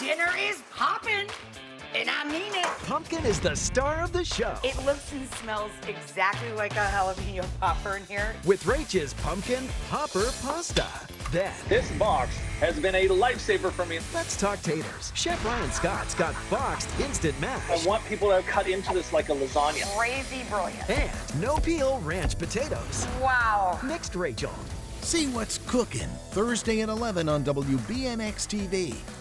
dinner is poppin', and I mean it. Pumpkin is the star of the show. It looks and smells exactly like a jalapeno popper in here. With Rachel's pumpkin popper pasta. Then, This box has been a lifesaver for me. let's talk taters. Chef Ryan Scott's got boxed instant mash. I want people to cut into this like a lasagna. Crazy brilliant. And no peel ranch potatoes. Wow. Mixed Rachel. See what's cooking Thursday at 11 on WBNX-TV.